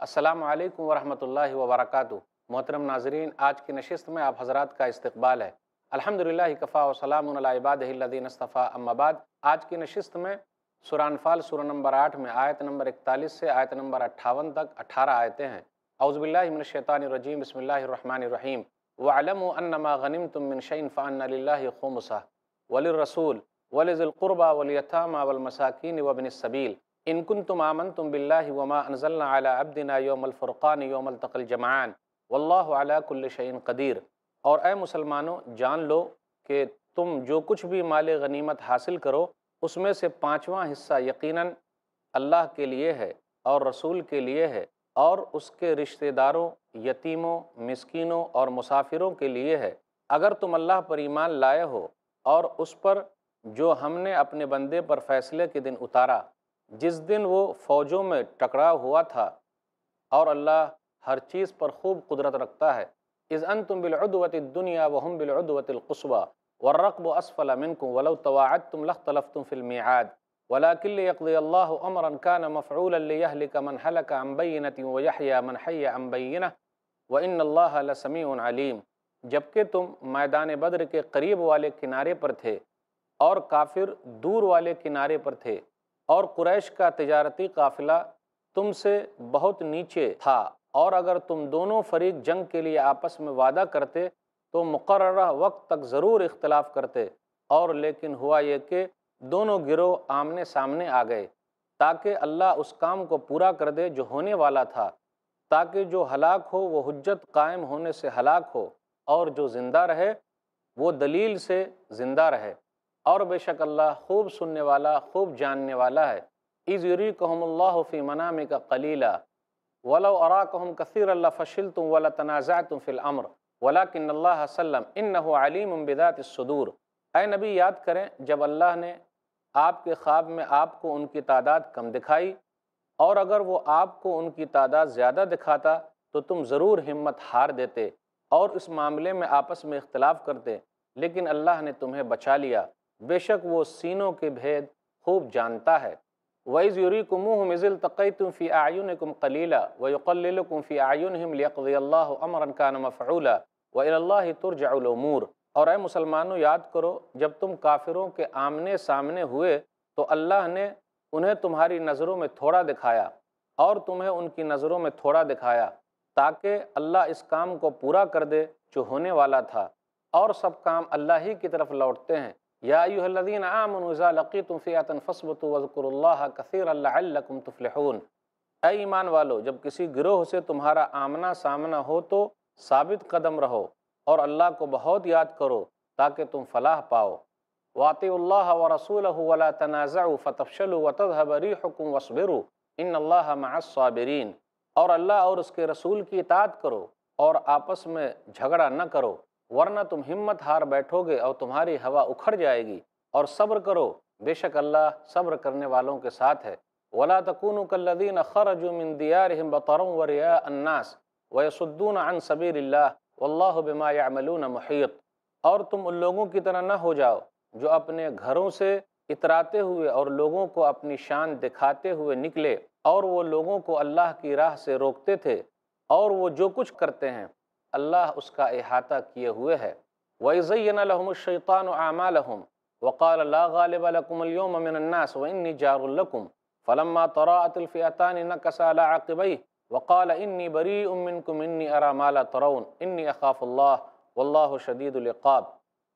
السلام علیکم ورحمۃ اللہ وبرکاتہ۔ محترم ناظرین، آج کی نشست میں آپ حضرات کا استقبال ہے۔ الحمدللہ کفا و سلام علی عبادہ الذین اصطفیٰ، اما بعد۔ آج کی نشست میں سورہ انفال سورہ نمبر 8 میں آیت نمبر 41 سے آیت نمبر 58 تک 18 آیتیں ہیں۔ اعوذ باللہ من الشیطان الرجیم، بسم اللہ الرحمن الرحیم۔ وَاعْلَمُوا أَنَّمَا غَنِمْتُم مِّن شَيْءٍ فَأَنَّ لِلَّهِ خُمُسَهُ وَلِلرَّسُولِ وَلِذِي الْقُرْبَى وَالْيَتَامَى وَالْمَسَاكِينِ وَابْنِ السَّبِيلِ إِن كُنتُمْ آمَنتُم بِاللَّهِ وَمَا أَنزَلْنَا عَلَىٰ عَبْدِنَا يَوْمَ الْفُرْقَانِ يَوْمَ الْتَقَى الْجَمْعَانِ وَاللَّهُ عَلَىٰ كُلِّ شَيْءٍ قَدِيرٌ۔ اور اے مسلمانوں، جان لو کہ تم جو کچھ بھی مال غنیمت حاصل کرو، اس میں سے پانچواں حصہ یقیناً اللہ کے لیے ہے اور رسول کے لیے ہے اور اس کے رشتہ داروں، یتیموں، مسکینوں اور مسافروں کے لیے ہے، اگر تم اللہ پر ایمان لائے ہو اور اس پر جو ہم نے اپنے بندے پر فیصلے کے دن اتارا، جس دن وہ فوجوں میں ٹکراؤ ہوا تھا، اور اللہ ہر چیز پر خوب قدرت رکھتا ہے۔ اذ انتم بالعدوة الدنیا وهم بالعدوة القصوى والركب اسفل منكم ولو تواعدتم لاختلفتم في الميعاد ولكن ليقضي الله امرا كان مفعولا ليهلك من هلك عن بينة ويحيى من حي عن بينة وان الله لسميع عليم۔ جبکہ تم میدان بدر کے قریب والے کنارے پر تھے اور کافر دور والے کنارے پر تھے، اور قریش کا تجارتی قافلہ تم سے بہت نیچے تھا، اور اگر تم دونوں فریق جنگ کے لیے آپس میں وعدہ کرتے تو مقررہ وقت تک ضرور اختلاف کرتے، اور لیکن ہوا یہ کہ دونوں گروہ آمنے سامنے آ گئے تاکہ اللہ اس کام کو پورا کر دے جو ہونے والا تھا، تاکہ جو ہلاک ہو وہ حجت قائم ہونے سے ہلاک ہو، اور جو زندہ رہے وہ دلیل سے زندہ رہے، اور بے شک اللہ خوب سننے والا، خوب جاننے والا ہے۔ اذ یریکہم اللہ فی منامک قلیلا ولو اراکہم کثیرا لفشلتم ولتنازعتم فی الامر ولکن اللہ سلم انہ علیم بذات الصدور۔ اے نبی، یاد کریں جب اللہ نے آپ کے خواب میں آپ کو ان کی تعداد کم دکھائی، اور اگر وہ آپ کو ان کی تعداد زیادہ دکھاتا تو تم ضرور ہمت ہار دیتے اور اس معاملے میں آپس میں اختلاف کرتے، لیکن اللہ نے تمہیں بچا لیا، بے شک وہ سینوں کے بھید خوب جانتا ہے۔ وَإِذْ يُرِيكُمُوهُمْ إِذِ الْتَقَيْتُمْ فِي أَعْيُنِكُمْ قَلِيلًا وَيُقَلِّلُكُمْ فِي أَعْيُنِهِمْ لِيَقْضِيَ اللَّهُ أَمْرًا كَانَ مَفْعُولًا وَإِلَى اللَّهِ تُرْجَعُ الْأُمُورُ۔ اور اے مسلمانوں، یاد کرو جب تم کافروں کے آمنے سامنے ہوئے تو اللہ نے انہیں تمہاری نظروں میں تھوڑا دکھایا اور تمہیں ان کی نظروں میں تھوڑا دکھایا، تاکہ اللہ اس کام کو پورا کر دے جو ہونے والا تھا، اور سب کام اللہ ہی کی طرف لوٹتے ہیں۔ یا ایھا الذین آمنوا اذا لقیتم فئۃ فاثبتوا واذکروا اللہ کثیرا لعلکم تفلحون۔ اے ایمان والو، جب کسی گروہ سے تمہارا آمنا سامنا ہو تو ثابت قدم رہو اور اللہ کو بہت یاد کرو تاکہ تم فلاح پاؤ۔ واطیعوا اللہ ورسولہ ولا تنازعوا فتفشلوا وتذهب ریحکم واصبروا ان اللہ مع الصابرین۔ اور اللہ اور اس کے رسول کی اطاعت کرو اور آپس میں جھگڑا نہ کرو، ورنہ تم ہمت ہار بیٹھو گے اور تمہاری ہوا اکھڑ جائے گی، اور صبر کرو، بے شک اللہ صبر کرنے والوں کے ساتھ ہے۔ ولا تکونوا کالذین خرجوا من دیارہم بطرا ورئاء الناس ویصدون عن سبیل اللہ واللہ بما یعملون محیط۔ اور تم ان لوگوں کی طرح نہ ہو جاؤ جو اپنے گھروں سے اتراتے ہوئے اور لوگوں کو اپنی شان دکھاتے ہوئے نکلے، اور وہ لوگوں کو اللہ کی راہ سے روکتے تھے، اور وہ جو کچھ کرتے ہیں اللہ اس کا احاطہ کیے ہوئے ہے۔ وَإِزَيَّنَ لَهُمُ الشَّيْطَانُ أَعْمَالَهُمْ وَقَالَ لَا غَالِبَ لَكُمُ الْيَوْمَ مِنَ النَّاسِ وَإِنِّي جَارٌ لَكُمْ فَلَمَّا تَرَاءَتِ الْفِئَتَانِ نَكَصَ عَلَىٰ عَقِبَيْهِ وَقَالَ إِنِّي بَرِيءٌ مِّنكُمْ إِنِّي أَرَىٰ مَا لَا تَرَوْنَ إِنِّي أَخَافُ اللَّهَ وَاللَّهُ شَدِيدُ الْعِقَابِ۔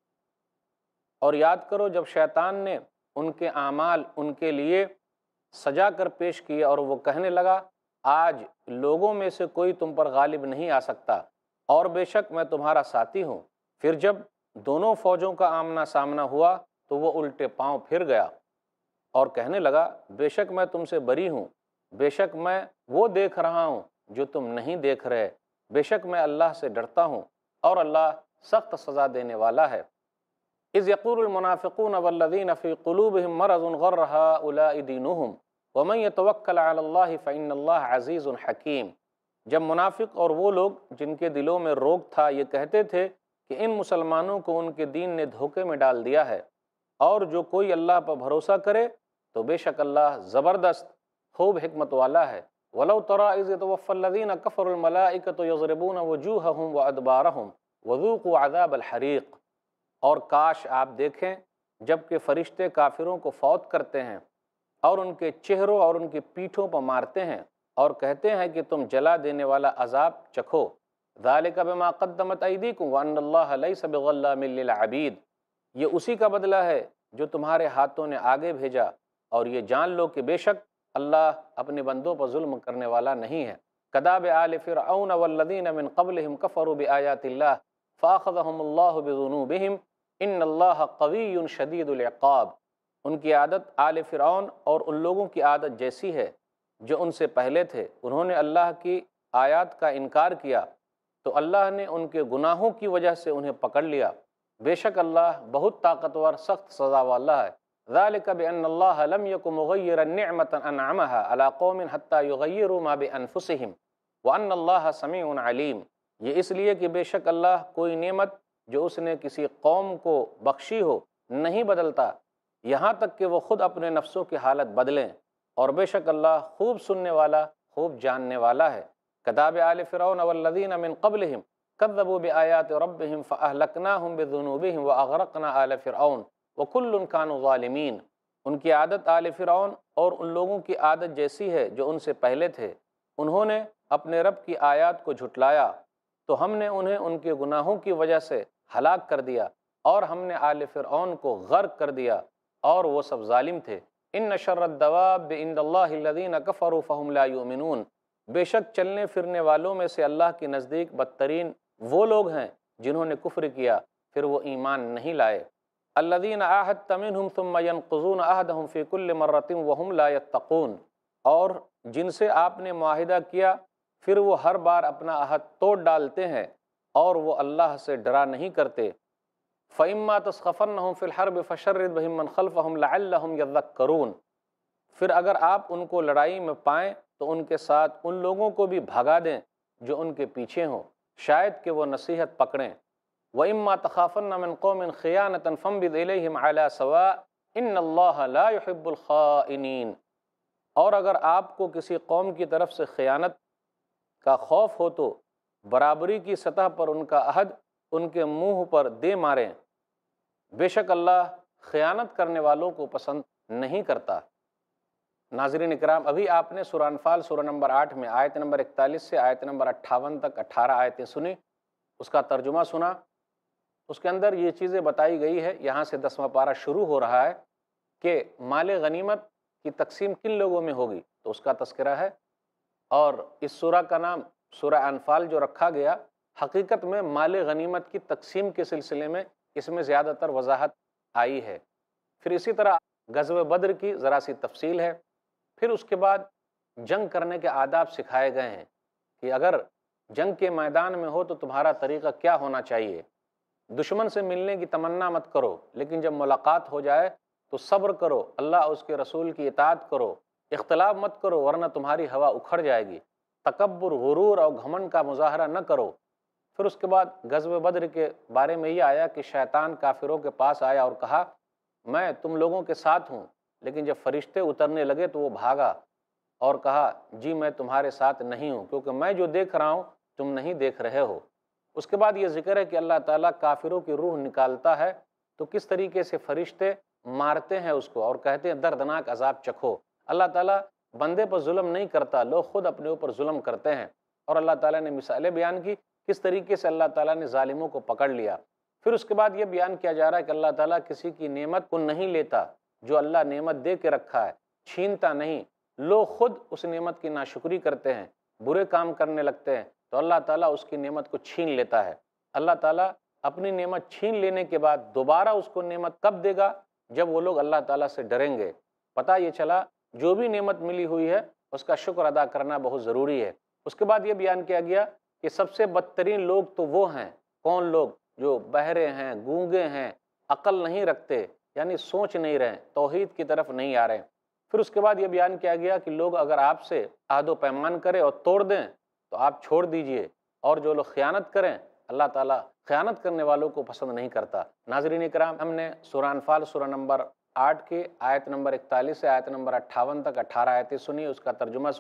اور یاد کرو جب شیطان نے ان کے اعمال ان کے لیے سجا کر پیش کیے اور وہ کہنے لگا آج لوگوں میں سے کوئی تم پر غالب نہیں آ سکتا، اور بے شک میں تمہارا ساتھی ہوں۔ پھر جب دونوں فوجوں کا آمنا سامنا ہوا تو وہ الٹے پاؤں پھر گیا اور کہنے لگا بے شک میں تم سے بری ہوں، بے شک میں وہ دیکھ رہا ہوں جو تم نہیں دیکھ رہے، بے شک میں اللہ سے ڈرتا ہوں اور اللہ سخت سزا دینے والا ہے۔ اذ یقول المنافقون والذین فی قلوبہم مرض غر ہؤلاء دینہم ومن یتوکل علی اللہ فإن اللہ عزیز حکیم۔ جب منافق اور وہ لوگ جن کے دلوں میں روگ تھا یہ کہتے تھے کہ ان مسلمانوں کو ان کے دین نے دھوکے میں ڈال دیا ہے، اور جو کوئی اللہ پر بھروسہ کرے تو بے شک اللہ زبردست خوب حکمت والا ہے۔ ولو تری اذ یتوفی الذین کفروا الملائکۃ یضربون وجوہہم وادبارہم وذوقوا عذاب الحریق، اور کاش آپ دیکھیں جب کہ فرشتے کافروں کو فوت کرتے ہیں اور ان کے چہروں اور ان کی پیٹھوں پر مارتے ہیں اور کہتے ہیں کہ تم جلا دینے والا عذاب چکھو، ذالک بما قدمت ایدیکم وان اللہ لیس بظلام للعبید، یہ اسی کا بدلہ ہے جو تمہارے ہاتھوں نے آگے بھیجا، اور یہ جان لو کہ بے شک اللہ اپنے بندوں پر ظلم کرنے والا نہیں ہے۔ کداب آل فرعون والذین من قبلہم کفروا بآیات اللہ فاخذہم اللہ بذنوبہم ان اللہ قوی شدید العقاب، ان کی عادت آل فرعون اور ان لوگوں کی عادت جیسی ہے جو ان سے پہلے تھے، انہوں نے اللہ کی آیات کا انکار کیا تو اللہ نے ان کے گناہوں کی وجہ سے انہیں پکڑ لیا، بے شک اللہ بہت طاقتور سخت سزا والا ہے۔ ذالک بان اللہ لم یک مغیرا نعمتا انعمها علی قوم حتی یغیروا ما بانفسہم وان اللہ سمیع علیم، یہ اس لیے کہ بے شک اللہ کوئی نعمت جو اس نے کسی قوم کو بخشی ہو نہیں بدلتا یہاں تک کہ وہ خود اپنے نفسوں کی حالت بدلیں، اور بے شک اللہ خوب سننے والا خوب جاننے والا ہے۔ کداب آل فرعون والذین من قبلہم کذبوا بآیات ربہم فاہلکناہم بذنوبہم واغرقنا آل فرعون وکل کانوا ظالمین، ان کی عادت آل فرعون اور ان لوگوں کی عادت جیسی ہے جو ان سے پہلے تھے، انہوں نے اپنے رب کی آیات کو جھٹلایا تو ہم نے انہیں ان کے گناہوں کی وجہ سے ہلاک کر دیا، اور ہم نے آل فرعون کو غرق کر دیا اور وہ سب ظالم تھے۔ ان شر الدواب عند اللہ الذین کفروا فہم لا یؤمنون، بے شک چلنے پھرنے والوں میں سے اللہ کے نزدیک بدترین وہ لوگ ہیں جنہوں نے کفر کیا پھر وہ ایمان نہیں لائے۔ الذین عاہدت منہم ثم ینقضون عہدہم فی کل مرۃ وہم لا یتقون، اور جن سے آپ نے معاہدہ کیا پھر وہ ہر بار اپنا عہد توڑ ڈالتے ہیں اور وہ اللہ سے ڈرا نہیں کرتے۔ فَإِمَّا تَسْخَفَنَّهُمْ فِي الْحَرْبِ فَشَرِّدْ بِهِم مَّنْ خَلْفَهُمْ لَعَلَّهُمْ يَذَّكَّرُونَ، پھر اگر آپ ان کو لڑائی میں پائیں تو ان کے ساتھ ان لوگوں کو بھی بھگا دیں جو ان کے پیچھے ہوں، شاید کہ وہ نصیحت پکڑیں۔ وَإِمَّا تَخَافَنَّ مِنْ قَوْمٍ خِيَانَةً فَانبِذْ إِلَيْهِمْ عَلَىٰ سَوَاءٍ إِنَّ اللَّهَ لَا يُحِبُّ الْخَائِنِينَ، اور اگر آپ کو کسی قوم کی طرف سے خیانت کا خوف ہو تو برابری کی سطح پر ان کا عہد ان کے منہ پر دے ماریں، بے شک اللہ خیانت کرنے والوں کو پسند نہیں کرتا۔ ناظرین اکرام، ابھی آپ نے سورہ انفال سورہ نمبر 8 میں آیت نمبر 41 سے آیت نمبر 58 تک 18 آیتیں سنی، اس کا ترجمہ سنا۔ اس کے اندر یہ چیزیں بتائی گئی ہے، یہاں سے 10واں پارہ شروع ہو رہا ہے کہ مال غنیمت کی تقسیم کن لوگوں میں ہوگی، تو اس کا تذکرہ ہے، اور اس سورہ کا نام سورہ انفال جو رکھا گیا حقیقت میں مال غنیمت کی تقسیم کے سلسلے میں اس میں زیادہ تر وضاحت آئی ہے۔ پھر اسی طرح غزوہ بدر کی ذرا سی تفصیل ہے، پھر اس کے بعد جنگ کرنے کے آداب سکھائے گئے ہیں کہ اگر جنگ کے میدان میں ہو تو تمہارا طریقہ کیا ہونا چاہیے، دشمن سے ملنے کی تمنا مت کرو، لیکن جب ملاقات ہو جائے تو صبر کرو، اللہ اور اس کے رسول کی اطاعت کرو، اختلاف مت کرو ورنہ تمہاری ہوا اکھڑ جائے گی، تکبر، غرور اور گھمنڈ کا مظاہرہ نہ کرو۔ پھر اس کے بعد غزوہ بدر کے بارے میں یہ آیا کہ شیطان کافروں کے پاس آیا اور کہا میں تم لوگوں کے ساتھ ہوں، لیکن جب فرشتے اترنے لگے تو وہ بھاگا اور کہا جی میں تمہارے ساتھ نہیں ہوں، کیونکہ میں جو دیکھ رہا ہوں تم نہیں دیکھ رہے ہو۔ اس کے بعد یہ ذکر ہے کہ اللہ تعالیٰ کافروں کی روح نکالتا ہے تو کس طریقے سے فرشتے مارتے ہیں اس کو اور کہتے ہیں دردناک عذاب چکھو۔ اللہ تعالیٰ بندے پر ظلم نہیں کرتا، لوگ خود اپنے اوپر ظلم کرتے ہیں، اور اللہ تعالیٰ نے مثالیں بیان کی کس طریقے سے اللہ تعالیٰ نے ظالموں کو پکڑ لیا۔ پھر اس کے بعد یہ بیان کیا جا رہا ہے کہ اللہ تعالیٰ کسی کی نعمت کو نہیں لیتا، جو اللہ نعمت دے کے رکھا ہے چھینتا نہیں، لوگ خود اس نعمت کی ناشکری کرتے ہیں، برے کام کرنے لگتے ہیں تو اللہ تعالیٰ اس کی نعمت کو چھین لیتا ہے۔ اللہ تعالیٰ اپنی نعمت چھین لینے کے بعد دوبارہ اس کو نعمت کب دے گا؟ جب وہ لوگ اللہ تعالیٰ سے ڈریں گے۔ پتہ یہ چلا جو بھی نعمت ملی ہوئی ہے اس کا شکر ادا کرنا بہت ضروری ہے۔ اس کے بعد یہ بیان کیا گیا کہ سب سے بدترین لوگ تو وہ ہیں، کون لوگ؟ جو بہرے ہیں، گونگے ہیں، عقل نہیں رکھتے، یعنی سوچ نہیں رہے، توحید کی طرف نہیں آ رہے۔ پھر اس کے بعد یہ بیان کیا گیا کہ لوگ اگر آپ سے عہد و پیمان کرے اور توڑ دیں تو آپ چھوڑ دیجئے، اور جو لوگ خیانت کریں اللہ تعالیٰ خیانت کرنے والوں کو پسند نہیں کرتا۔ ناظرین اکرام، ہم نے سورہ انفال سورہ نمبر 8 کے آیت نمبر 41 سے آیت نمبر 58 تک 18 آیتیں سنی، اس کا ترجمہ سنا،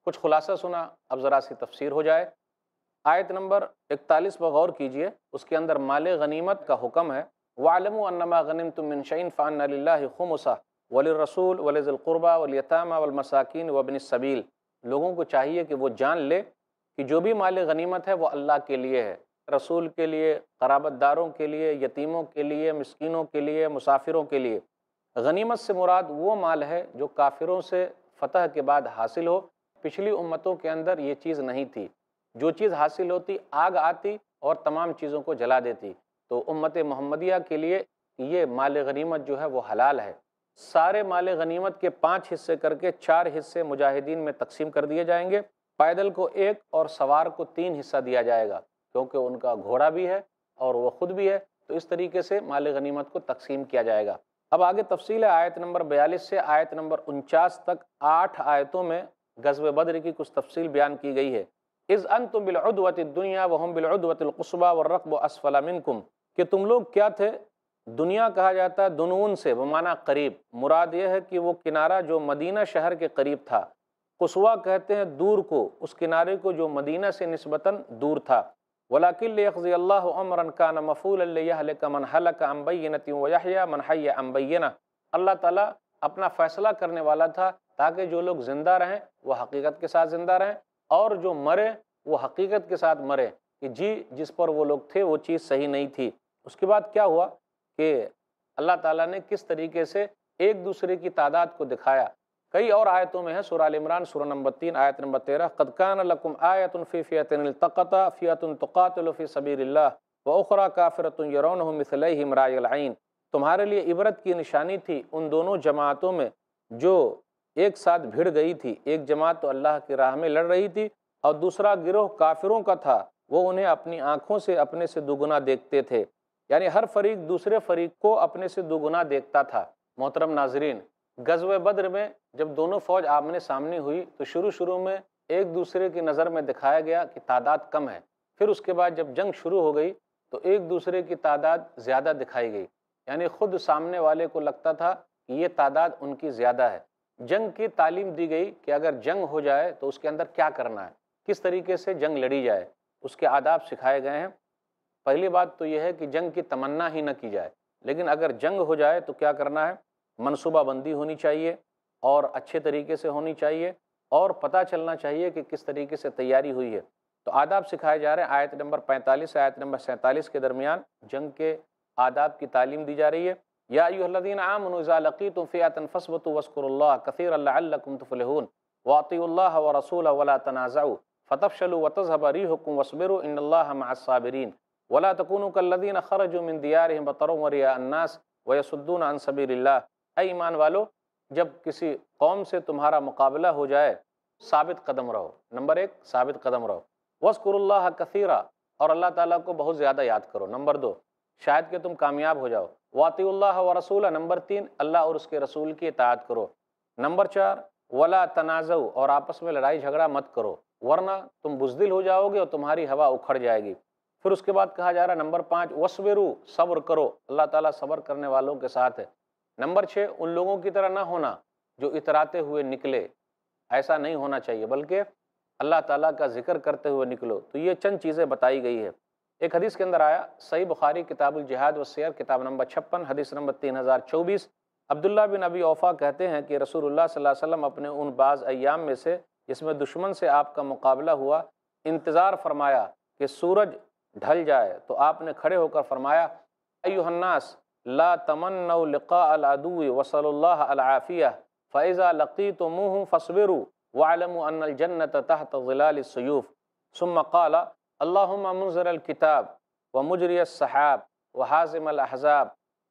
کچھ خلاصہ سنا، اب ذرا سی تفسیر ہو جائے۔ آیت نمبر 41 پر غور کیجئے، اس کے اندر مال غنیمت کا حکم ہے۔ وَاعْلَمُوا أَنَّمَا غَنِمْتُم مِّن شَيْءٍ فَأَنَّ لِلَّهِ خُمُسَهُ وَلِلرَّسُولِ وَلِذِي الْقُرْبَىٰ وَالْيَتَامَىٰ وَالْمَسَاكِينِ وَابْنِ السَّبِيلِ، لوگوں کو چاہیے کہ وہ جان لے کہ جو بھی مال غنیمت ہے وہ اللہ کے لیے ہے، رسول کے لیے، قرابت داروں کے لیے، یتیموں کے لیے، مسکینوں کے لیے، مسافروں کے لیے۔ غنیمت سے مراد وہ مال ہے جو کافروں سے فتح کے بعد حاصل ہو۔ پچھلی امتوں کے اندر یہ چیز نہیں تھی، جو چیز حاصل ہوتی آگ آتی اور تمام چیزوں کو جلا دیتی، تو امت محمدیہ کے لیے یہ مال غنیمت جو ہے وہ حلال ہے۔ سارے مال غنیمت کے 5 حصے کر کے 4 حصے مجاہدین میں تقسیم کر دیے جائیں گے، پیدل کو 1 اور سوار کو 3 حصہ دیا جائے گا، کیونکہ ان کا گھوڑا بھی ہے اور وہ خود بھی ہے، تو اس طریقے سے مال غنیمت کو تقسیم کیا جائے گا۔ اب آگے تفصیل ہے، آیت نمبر 42 سے آیت نمبر 49 تک 8 آیتوں میں غزوہ بدر کی کچھ تفصیل بیان کی گئی ہے۔ اذ انتم بالعدوۃ الدنیا وهم بالعدوۃ القصویٰ والرکب اسفل منکم، کہ تم لوگ کیا تھے، دنیا کہا جاتا ہے دنون سے بمعنی قریب، مراد یہ ہے کہ وہ کنارہ جو مدینہ شہر کے قریب تھا، قصویٰ کہتے ہیں دور کو، اس کنارے کو جو مدینہ سے نسبتاً دور تھا۔ وَلَكِنْ لِيَقْضِيَ اللَّهُ أَمْرًا كَانَ مَفْعُولًا لِيَهْلِكَ مَنْ هَلَكَ عَنْ بَيِّنَةٍ وَيَحْيَىٰ مَنْ حَيَّ عَنْ بَيِّنَةٍ، اللہ تعالیٰ اپنا فیصلہ کرنے والا تھا تاکہ جو لوگ زندہ رہیں وہ حقیقت کے ساتھ زندہ رہیں، اور جو مرے وہ حقیقت کے ساتھ مرے کہ جی جس پر وہ لوگ تھے وہ چیز صحیح نہیں تھی۔ اس کے بعد کیا ہوا کہ اللہ تعالیٰ نے کس طریقے سے ایک دوسرے کی تعداد کو دکھایا، کئی اور آیتوں میں ہے۔ سورہ آل عمران سورہ نمبر 3 آیت نمبر 13، قد کان لکم آیۃ فی فئتین التقطا فئۃ تقاتل فی سبیل اللہ واخری کافرۃ یرونہم مثلیہم رأی العین، تمہارے لیے عبرت کی نشانی تھی ان دونوں جماعتوں میں جو ایک ساتھ بھیڑ گئی تھی، ایک جماعت تو اللہ کی راہ میں لڑ رہی تھی اور دوسرا گروہ کافروں کا تھا، وہ انہیں اپنی آنکھوں سے اپنے سے دوگنا دیکھتے تھے، یعنی ہر فریق دوسرے فریق کو اپنے سے دوگنا دیکھتا تھا۔ محترم ناظرین، غزوہ بدر میں جب دونوں فوج آمنے سامنے ہوئی تو شروع میں ایک دوسرے کی نظر میں دکھایا گیا کہ تعداد کم ہے، پھر اس کے بعد جب جنگ شروع ہو گئی تو ایک دوسرے کی تعداد زیادہ دکھائی گئی، یعنی خود سامنے والے کو لگتا تھا کہ یہ تعداد ان کی زیادہ ہے۔ جنگ کی تعلیم دی گئی کہ اگر جنگ ہو جائے تو اس کے اندر کیا کرنا ہے، کس طریقے سے جنگ لڑی جائے، اس کے آداب سکھائے گئے ہیں۔ پہلی بات تو یہ ہے کہ جنگ کی تمنا ہی نہ کی جائے، لیکن اگر جنگ ہو جائے تو کیا کرنا ہے، منصوبہ بندی ہونی چاہیے اور اچھے طریقے سے ہونی چاہیے، اور پتہ چلنا چاہیے کہ کس طریقے سے تیاری ہوئی ہے۔ تو آداب سکھائے جا رہے ہیں، آیت نمبر 45 سے آیت نمبر 47 کے درمیان جنگ کے آداب کی تعلیم دی جا رہی ہے۔ یا ایھا الذین آمنوا اذا لقیتم فئۃ فاثبتوا واذکروا اللہ کثیرا لعلکم تفلحون واطیعوا اللہ ورسولہ ولا تنازعوا فتفشلوا وتذهب ريحكم واصبروا ان اللہ مع الصابرین ولا تکونوا كالذین خرجوا من دیارهم بطرا ورئاء الناس ویصدون عن سبیل اللہ، اے ایمان والو جب کسی قوم سے تمہارا مقابلہ ہو جائے ثابت قدم رہو، نمبر 1 ثابت قدم رہو، واذکروا اللہ کثیرا، اور اللہ تعالیٰ کو بہت زیادہ یاد کرو، نمبر 2 شاید کہ تم کامیاب ہو جاؤ، واطیعوا اللہ ورسولہ، نمبر 3 اللہ اور اس کے رسول کی اطاعت کرو، نمبر 4 ولا تنازعوا، اور آپس میں لڑائی جھگڑا مت کرو ورنہ تم بزدل ہو جاؤ گے اور تمہاری ہوا اکھڑ جائے گی۔ پھر اس کے بعد کہا جا رہا ہے نمبر 5 وصبروا، صبر کرو، اللہ تعالیٰ صبر کرنے والوں کے ساتھ ہے۔ نمبر 6 ان لوگوں کی طرح نہ ہونا جو اتراتے ہوئے نکلے، ایسا نہیں ہونا چاہیے بلکہ اللہ تعالیٰ کا ذکر کرتے ہوئے نکلو۔ تو یہ چند چیزیں بتائی گئی ہے۔ ایک حدیث کے اندر آیا، صحیح بخاری کتاب الجہاد والسیر کتاب نمبر 56 حدیث نمبر 3024، عبداللہ بن ابی اوفا کہتے ہیں کہ رسول اللہ صلی اللہ علیہ وسلم اپنے ان بعض ایام میں سے جس میں دشمن سے آپ کا مقابلہ ہوا، انتظار فرمایا کہ سورج ڈھل جائے، تو آپ نے کھڑے ہو کر فرمایا ایھا الناس لا تمنوا لقاء العدو وصلوا اللہ العافیہ فاذا لقیتموہ فاصبروا واعلموا ان الجنة تحت ظلال السیوف، ثم قال اللہم منزل الکتاب ومجری السحاب وحازم الاحزاب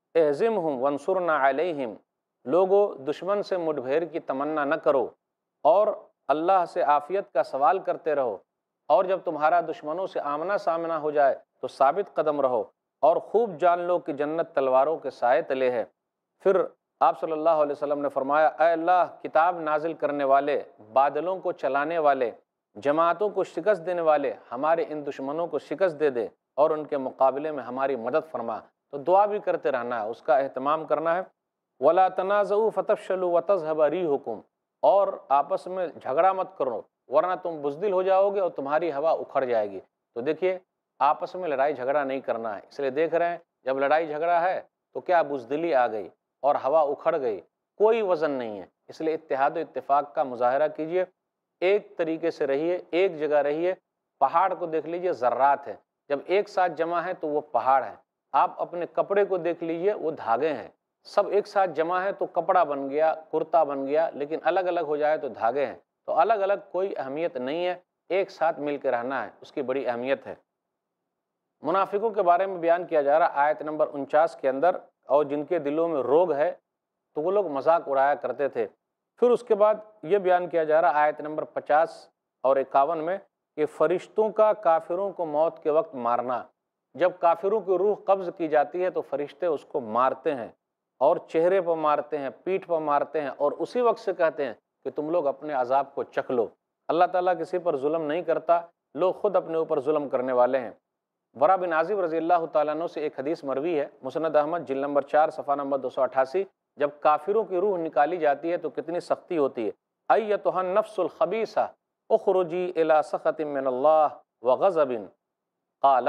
اہزمہم وانصرنا علیہم، لوگو دشمن سے مڈبھیر کی تمنا نہ کرو اور اللہ سے عافیت کا سوال کرتے رہو، اور جب تمہارا دشمنوں سے آمنا سامنا ہو جائے تو ثابت قدم رہو اور خوب جان لو کہ جنت تلواروں کے سائے تلے ہے۔ پھر آپ صلی اللہ علیہ وسلم نے فرمایا اے اللہ کتاب نازل کرنے والے، بادلوں کو چلانے والے، جماعتوں کو شکست دینے والے، ہمارے ان دشمنوں کو شکست دے دے اور ان کے مقابلے میں ہماری مدد فرما۔ تو دعا بھی کرتے رہنا ہے، اس کا اہتمام کرنا ہے۔ ولا تنازعوا فتفشلوا وتذهب ريحكم، اور آپس میں جھگڑا مت کرو ورنہ تم بزدل ہو جاؤ گے اور تمہاری ہوا اکھڑ جائے گی۔ تو دیکھیے آپس میں لڑائی جھگڑا نہیں کرنا ہے، اس لیے دیکھ رہے ہیں جب لڑائی جھگڑا ہے تو کیا بزدلی آ گئی اور ہوا اکھڑ گئی، کوئی وزن نہیں ہے۔ اس لیے اتحاد و اتفاق کا مظاہرہ کیجئے، ایک طریقے سے رہیے، ایک جگہ رہیے۔ پہاڑ کو دیکھ لیجئے ذرات ہیں، جب ایک ساتھ جمع ہیں تو وہ پہاڑ ہیں۔ آپ اپنے کپڑے کو دیکھ لیجئے، وہ دھاگے ہیں، سب ایک ساتھ جمع ہے تو کپڑا بن گیا، کرتا بن گیا، لیکن الگ الگ ہو جائے تو دھاگے ہیں۔ تو الگ الگ کوئی اہمیت نہیں ہے، ایک ساتھ مل کے رہنا ہے، اس کی بڑی اہمیت ہے۔ منافقوں کے بارے میں بیان کیا جا رہا آیت نمبر 49 کے اندر، اور جن کے دلوں میں روگ ہے تو وہ لوگ مذاق اڑایا کرتے تھے۔ پھر اس کے بعد یہ بیان کیا جا رہا آیت نمبر 50 اور 51 میں کہ فرشتوں کا کافروں کو موت کے وقت مارنا۔ جب کافروں کی روح قبض کی جاتی ہے تو فرشتے اس کو مارتے ہیں، اور چہرے پر مارتے ہیں، پیٹھ پر مارتے ہیں، اور اسی وقت سے کہتے ہیں کہ تم لوگ اپنے عذاب کو چکھ لو۔ اللہ تعالیٰ کسی پر ظلم نہیں کرتا، لوگ خود اپنے اوپر ظلم کرنے والے ہیں۔ برا بن عازب رضی اللہ تعالیٰ عنہ سے ایک حدیث مروی ہے، مسند احمد جلد نمبر 4 صفحہ نمبر 288، جب کافروں کی روح نکالی جاتی ہے تو کتنی سختی ہوتی ہے۔ ایتھا النفس الخبیثہ اخرجی الی سخط من اللہ وغضب، قال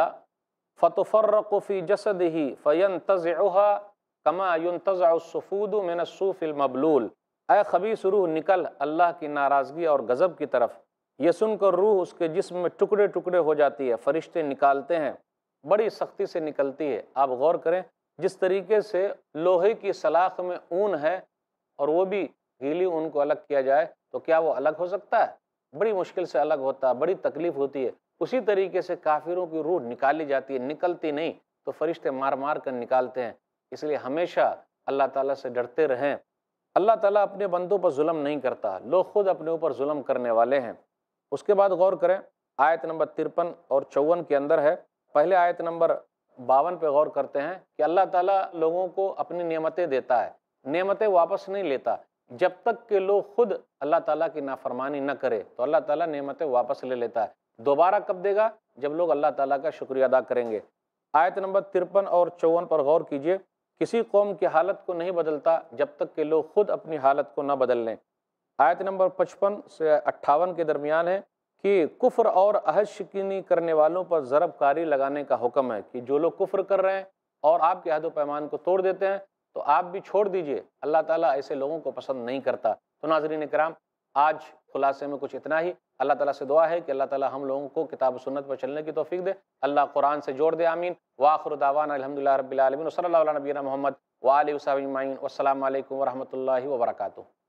فتفرق فی جسدہ فینتزعها کما ينتزع الصفود من الصوف المبلول۔ اے خبیث روح نکل اللہ کی ناراضگی اور غضب کی طرف۔ یہ سن کر روح اس کے جسم میں ٹکڑے ٹکڑے ہو جاتی ہے، فرشتے نکالتے ہیں، بڑی سختی سے نکلتی ہے۔ آپ غور کریں جس طریقے سے لوہے کی سلاخ میں اون ہے اور وہ بھی گیلی اون کو الگ کیا جائے تو کیا وہ الگ ہو سکتا ہے؟ بڑی مشکل سے الگ ہوتا ہے، بڑی تکلیف ہوتی ہے۔ اسی طریقے سے کافروں کی روح نکالی جاتی ہے، نکلتی نہیں تو فرشتے مار مار کر نکالتے ہیں۔ اس لیے ہمیشہ اللہ تعالیٰ سے ڈرتے رہیں۔ اللہ تعالیٰ اپنے بندوں پر ظلم نہیں کرتا، لوگ خود اپنے اوپر ظلم کرنے والے ہیں۔ اس کے بعد غور کریں آیت نمبر 53 اور 54 کے اندر ہے۔ پہلے آیت نمبر 52 پہ غور کرتے ہیں کہ اللہ تعالیٰ لوگوں کو اپنی نعمتیں دیتا ہے، نعمتیں واپس نہیں لیتا۔ جب تک کہ لوگ خود اللہ تعالیٰ کی نافرمانی نہ کرے تو اللہ تعالیٰ نعمتیں واپس لے لیتا ہے۔ دوبارہ کب دے گا؟ جب لوگ اللہ تعالیٰ کا شکریہ ادا کریں گے۔ آیت نمبر 53 اور 54 پر غور کیجئے، کسی قوم کی حالت کو نہیں بدلتا جب تک کہ لوگ خود اپنی حالت کو نہ بدل لیں۔ آیت نمبر 55 سے 58 کے درمیان ہے کہ کفر اور عہد شکنی کرنے والوں پر ضرب کاری لگانے کا حکم ہے، کہ جو لوگ کفر کر رہے ہیں اور آپ کے عہد و پیمان کو توڑ دیتے ہیں تو آپ بھی چھوڑ دیجئے، اللہ تعالیٰ ایسے لوگوں کو پسند نہیں کرتا۔ تو ناظرین کرام، آج خلاصے میں کچھ اتنا ہی۔ اللہ تعالیٰ سے دعا ہے کہ اللہ تعالیٰ ہم لوگوں کو کتاب و سنت پر چلنے کی توفیق دے، اللہ قرآن سے جوڑ دے، آمین۔ وآخر دعوانا الحمدللہ رب العالمین، وصلی اللہ علی نبینا محمد وآلہ وصحبہ اجمعین، والسلام علیکم ورحمۃ اللہ وبرکاتہ۔